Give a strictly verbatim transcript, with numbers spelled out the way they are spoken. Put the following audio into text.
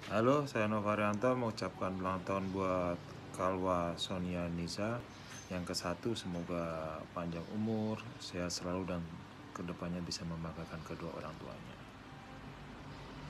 Halo, saya Novarianto mengucapkan ulang tahun buat Kalwa Sonia Nisa yang ke satu. Semoga panjang umur, sehat selalu dan kedepannya bisa membanggakan kedua orang tuanya.